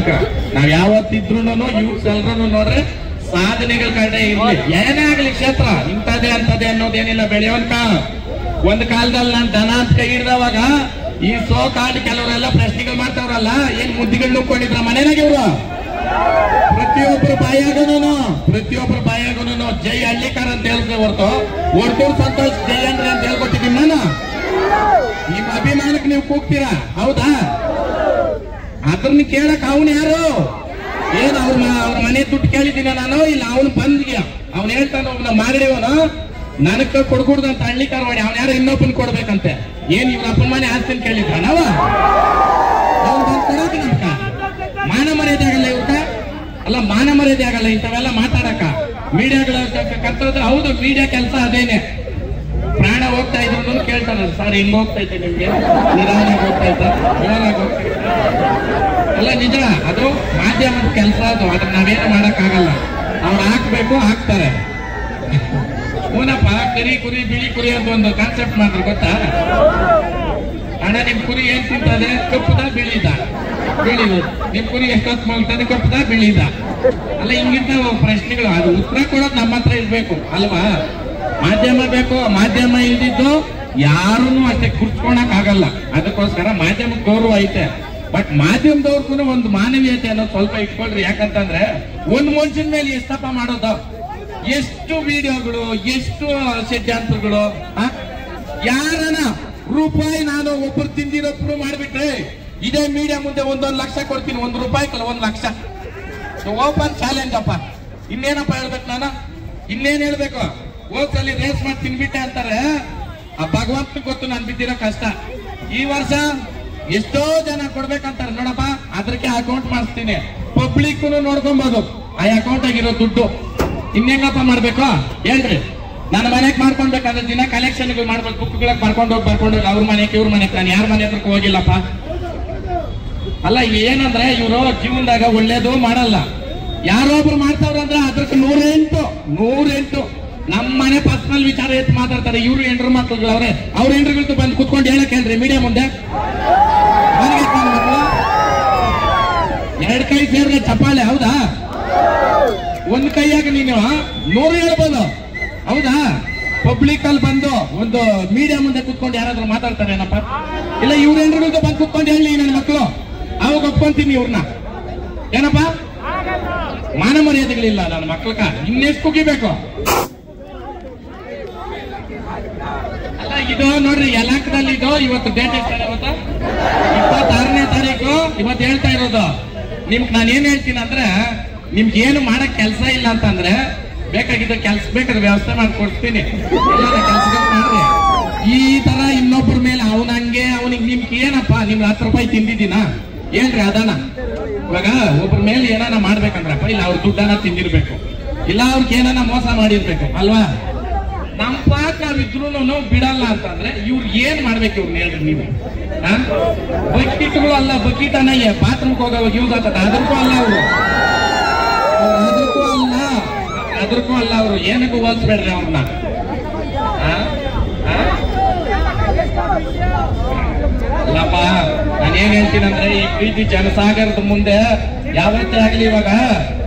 ತನಕ ನಾವ್ ಯಾವತ್ತಿದ್ರು ಯೂತ್ಸ್ ಎಲ್ರು ನೋಡ್ರೆ ಸಾಧನೆಗಳ ಕಡೆ ಇರ್ಲಿ, ಏನೇ ಆಗ್ಲಿ ಕ್ಷೇತ್ರ ಇಂಥದೇ ಅಂತದೇ ಅನ್ನೋದೇನಿಲ್ಲ. ಬೆಳೆಯೋನ್ಕ ಒಂದ್ ಕಾಲದಲ್ಲಿ ನಾನ್ ದನ ಅಂತ ಕೈ ಹಿಡ್ದವಾಗ ಈ ಕಾಲ್ಡ್ ಕೆಲವರೆಲ್ಲ ಪ್ರಶ್ನೆಗಳು ಮಾಡ್ತಾವ್ರಲ್ಲ, ಏನ್ ಮುದ್ದಿಗಳು ನುಕ್ಕೊಂಡಿದ್ರ ಮನೆನಾಗ ಇವ್ರು ಪ್ರತಿಯೊಬ್ರು ಬಾಯಾಗೂನು ಜೈ ಹಳ್ಳಿಕಾರ ಅಂತ ಹೇಳ್ತೇವೆ ಹೊರತು ಒಡ್ತೂರ್ ಸಂತೋಷ್ ಜೈ ಅಂದ್ರೆ ಅಂತ ಹೇಳ್ಕೊಟ್ಟಿದ್ದೀನಿ ನಾನು. ನಿಮ್ಮ ಅಭಿಮಾನಕ್ಕೆ ನೀವು ಕೂಗ್ತೀರಾ ಹೌದಾ? ಅದ್ರನ್ನ ಕೇಳಕ್ ಅವನ್ ಯಾರು? ಏನ್ ಅವ್ರ ಮನೆ ದುಡ್ಡು ಕೇಳಿದ್ದೀನ ನಾನು? ಇಲ್ಲ ಅವನು ಬಂದ್ಯ ಅವ್ನು ಹೇಳ್ತಾನ ಮಾಗಡಿವನು ನನಗ ಕೊಡ್ಕೂಡ್ದು ಅಂತ ಹಳ್ಳಿಕಾರ ಮಾಡಿ ಅವ್ನ ಯಾರು ಇನ್ನೊಬ್ಬನ್ ಕೊಡ್ಬೇಕಂತೆ. ಏನ್ ಇವ್ರ ಅಪ್ಪನ ಮನೆ ಆಸ್ತಿನ ಕೇಳಿದ್ರ ನಾವ? ಅವ್ನು ಬಂದ್ ಕೊಡೋಕೆ ನಮ್ಕ ಮಾನ ಮರ್ಯಾದೆ ಆಗಲ್ಲ ಇವ್ರಕ? ಅಲ್ಲ ಮಾನ ಮರ್ಯಾದೆ ಆಗಲ್ಲ ಇಂಥವೆಲ್ಲ ಮಾತಾಡಕ ಮೀಡಿಯಾಗಳ ಕರ್ತವ್ಯ. ಹೌದು, ಮೀಡಿಯಾ ಕೆಲಸ ಅದೇನೆ. ಪ್ರಾಣ ಹೋಗ್ತಾ ಇದ್ರು ಕೇಳ್ತಾರ, ಸರ್ ಹಿಂಗ್ ಹೋಗ್ತಾ ಇದ್ದೆ, ನಿಮ್ಗೆ ನಿಧಾನ ಹೋಗ್ತಾ ಇದ್ದ ಅಲ್ಲ ನಿಜ. ಅದು ಮಾಧ್ಯಮದ ಕೆಲಸ, ಅದು ಅದನ್ನ ನಾವೇನು ಮಾಡಕ್ ಆಗಲ್ಲ. ಅವ್ರು ಹಾಕ್ಬೇಕು ಹಾಕ್ತಾರೆ. ಹೂನಪ್ಪ, ಕರಿ ಕುರಿ ಬಿಳಿ ಕುರಿ ಅಂತ ಒಂದು ಕಾನ್ಸೆಪ್ಟ್ ಮಾಡ್ತಾರೆ ಗೊತ್ತಾ? ಅಣ್ಣ ನಿಮ್ ಕುರಿ ಏನ್ ತಿಂತದೆ? ಕಪ್ಪುದ ಬಿಳಿದ? ಬಿಳಿದು. ನಿಮ್ ಕುರಿ ಎಷ್ಟೊತ್ತು ಮಲ್ತದೆ? ಕಪ್ಪುದ ಬಿಳಿದ? ಅಲ್ಲ ಹಿಂಗಿಂತ ಪ್ರಶ್ನೆಗಳು, ಅದು ಉತ್ತರ ಕೊಡೋದು ನಮ್ಮ ಹತ್ರ ಇರ್ಬೇಕು ಅಲ್ವಾ? ಮಾಧ್ಯಮ ಬೇಕು. ಮಾಧ್ಯಮ ಇಲ್ದಿದ್ದು ಯಾರನ್ನು ಅಷ್ಟೇ ಕುರ್ಸ್ಕೊಳಕ್ ಆಗಲ್ಲ. ಅದಕ್ಕೋಸ್ಕರ ಮಾಧ್ಯಮಕ್ಕೆ ಗೌರವ ಐತೆ. ಬಟ್ ಮಾಧ್ಯಮದವ್ರಿಗೂ ಒಂದು ಮಾನವೀಯತೆ ಅನ್ನೋದು ಸ್ವಲ್ಪ ಇಟ್ಕೊಳ್ರಿ. ಯಾಕಂತಂದ್ರೆ ಒಂದ್ ಮನುಷ್ಯನ ಮೇಲೆ ಎಷ್ಟಪ್ಪ ಮಾಡೋದು? ಎಷ್ಟು ವಿಡಿಯೋಗಳು, ಎಷ್ಟು ಷಡ್ಯಂತ್ರಗಳು. ಯಾರನ ರೂಪಾಯಿ ನಾನು ಒಬ್ಬರು ತಿಂದಿರೋ ಪ್ರೂವ್ ಮಾಡ್ಬಿಟ್ರೆ ಇದೇ ಮೀಡಿಯಾ ಮುಂದೆ 1 ಲಕ್ಷ ಕೊಡ್ತೀನಿ. 1 ರೂಪಾಯಿ ಕಲ್ಲ 1 ಲಕ್ಷ. ಓಪನ್ ಚಾಲೆಂಜ್ ಅಪ್ಪ. ಇನ್ನೇನಪ್ಪ ಹೇಳ್ಬೇಕು ನಾನು? ಇನ್ನೇನ್ ಹೇಳ್ಬೇಕು? ಹೋದ್ಸಲಿ ರೇಸ್ ಮಾಡಿ ತಿನ್ಬಿಟ್ಟೆ ಅಂತಾರೆ. ಆ ಭಗವಂತ ಗೊತ್ತು ನಾನು ಬಿದ್ದಿರೋ ಕಷ್ಟ. ಈ ವರ್ಷ ಎಷ್ಟೋ ಜನ ಕೊಡ್ಬೇಕಂತಾರೆ ನೋಡಪ್ಪ, ಅದಕ್ಕೆ ಅಕೌಂಟ್ ಮಾಡಿಸ್ತೀನಿ. ಪಬ್ಲಿಕ್ ನೋಡ್ಕೊಬಹುದು ಆ ಅಕೌಂಟ್ ಆಗಿರೋ ದುಡ್ಡು. ಇನ್ನೆಂಗಪ್ಪ ಮಾಡ್ಬೇಕು ಹೇಳ್ರಿ? ನನ್ನ ಮನೆಗೆ ಮಾಡ್ಕೊಳ್ಬೇಕಾದ್ರೆ ದಿನ ಕಲೆಕ್ಷನ್ಗಳು ಮಾಡ್ಬೇಕು, ಬುಕ್ಗಳಿಗೆ ಬರ್ಕೊಂಡು ಹೋಗಿ ಅವ್ರ ಮನೆಗೆ ಇವ್ರ ಮನೆಗೆ. ನಾನು ಯಾರ ಮನೆ ಹತ್ರಕ್ಕೆ ಹೋಗಿಲ್ಲಪ್ಪ. ಅಲ್ಲ ಏನಂದ್ರೆ ಇವರು ಜೀವನದಾಗ ಒಳ್ಳೇದು ಮಾಡಲ್ಲ. ಯಾರೊಬ್ರು ಮಾಡ್ತಾವ್ರಂದ್ರೆ ಅದಕ್ಕೆ 108 ನಮ್ಮ ಮನೆ ಪರ್ಸನಲ್ ವಿಚಾರ ಎತ್ತು ಮಾತಾಡ್ತಾರೆ. ಇವ್ರು ಹೆಂಡ್ರು ಮಕ್ಳುಗಳವ್ರೆ, ಅವ್ರ ಹೆಂಡ್ರುಗಳದ್ದು ಬಂದು ಕುತ್ಕೊಂಡು ಹೇಳಕ್ ಹೇಳ್ರಿ ಮೀಡಿಯಾ ಮುಂದೆ. ಎರಡ್ ಕೈ ಸೇರಿದ್ರೆ ಚಪ್ಪಾಳೆ ಹೌದಾ? ಒಂದ್ ಕೈಯಾಗ ನೀನು 100 ಹೇಳ್ಬೋದು ಹೌದಾ? ಪಬ್ಲಿಕ್ ಅಲ್ಲಿ ಬಂದು ಒಂದು ಮೀಡಿಯಾ ಮುಂದೆ ಕುತ್ಕೊಂಡು ಯಾರಾದ್ರೂ ಮಾತಾಡ್ತಾರೆ ಏನಪ್ಪ? ಇಲ್ಲ ಇವ್ರ ಹೆಂಡ್ರುಗಳದ್ದು ಬಂದು ಕುತ್ಕೊಂಡು ಹೇಳಿ ನನ್ನ ಮಕ್ಕಳು, ಅವಾಗ ಒಪ್ಕೊಂತೀನಿ ಇವ್ರನ್ನ. ಏನಪ್ಪ ಮಾನ ಮರ್ಯಾದೆಗಳಿಲ್ಲ ನನ್ನ ಮಕ್ಳಕ? ಇನ್ನೆಷ್ಟು ಕುಗಿಬೇಕು? ಅಲ್ಲ ಇದು ನೋಡ್ರಿ ಯಲಾಕದಲ್ಲಿ ಇದು ಇವತ್ತು ಡೇಟ್ ಎಷ್ಟಾರೆ ಗೊತ್ತಾ? 26ನೇ ತಾರೀಕು ಇವತ್ತು ಹೇಳ್ತಾ ಇರೋದು. ನಿಮ್ಗೆ ನಾನು ಏನ್ ಹೇಳ್ತೀನಿ ಅಂದ್ರೆ, ನಿಮ್ಗೆ ಏನು ಮಾಡಕ್ ಕೆಲಸ ಇಲ್ಲ ಅಂತಂದ್ರೆ ಬೇಕಾಗಿದ್ದ ಕೆಲ್ಸ ಬೇಕಾದ್ರೆ ವ್ಯವಸ್ಥೆ ಮಾಡ್ಕೊಡ್ತೀನಿ. ಕೆಲ್ಸಗಳು ಮಾಡ್ರಿ. ಈ ತರ ಇನ್ನೊಬ್ಬರ ಮೇಲೆ ಅವನಂಗೆ ಅವನಿಗೆ ನಿಮ್ಗೆ ಏನಪ್ಪಾ ನಿಮ್ಗೆ 10 ರೂಪಾಯಿ ತಿಂದಿದ್ದೀನ ಏನ್ರಿ ಅದಾನ? ಇವಾಗ ಒಬ್ಬರ ಮೇಲೆ ಏನಾನ ಮಾಡ್ಬೇಕಂದ್ರಪ್ಪ, ಇಲ್ಲ ಅವ್ರ ದುಡ್ಡನ್ನ ತಿಂದಿರ್ಬೇಕು, ಇಲ್ಲ ಅವ್ರಿಗೆ ಏನಾನ ಮೋಸ ಮಾಡಿರ್ಬೇಕು ಅಲ್ವಾ? ನಮ್ ಪಾಕ್ ನಾವಿದ್ರು ಬಿಡಲ್ಲ ಅಂತಂದ್ರೆ ಇವ್ರು ಏನ್ ಮಾಡ್ಬೇಕು? ಇವ್ರನ್ನ ಹೇಳ್ರಿ ನೀವು. ಬಕೀಟ್ಗಳು ಅಲ್ಲ, ಬಕೀಟ್ ಅನ್ನ ಬಾತ್ರೂಮ್ಗೆ ಹೋಗೋವಾಗ ಯೂಸ್ ಆಗ್ತದೆ. ಅದಕ್ಕೂ ಅಲ್ಲ ಅವರು, ಅದಕ್ಕೂ ಅಲ್ಲ ಅವರು. ಏನಕ್ಕೂ ಹೋಲ್ಸ್ಬೇಡ್ರಿ ಅವ್ರನ್ನ. ಅಲ್ಲಪ್ಪ ನಾನೇನ್ ಹೇಳ್ತೀನಂದ್ರೆ, ಈ ಪ್ರೀತಿ ಜನಸಾಗರದ ಮುಂದೆ ಯಾವತ್ತೇ ಆಗ್ಲಿ ಇವಾಗ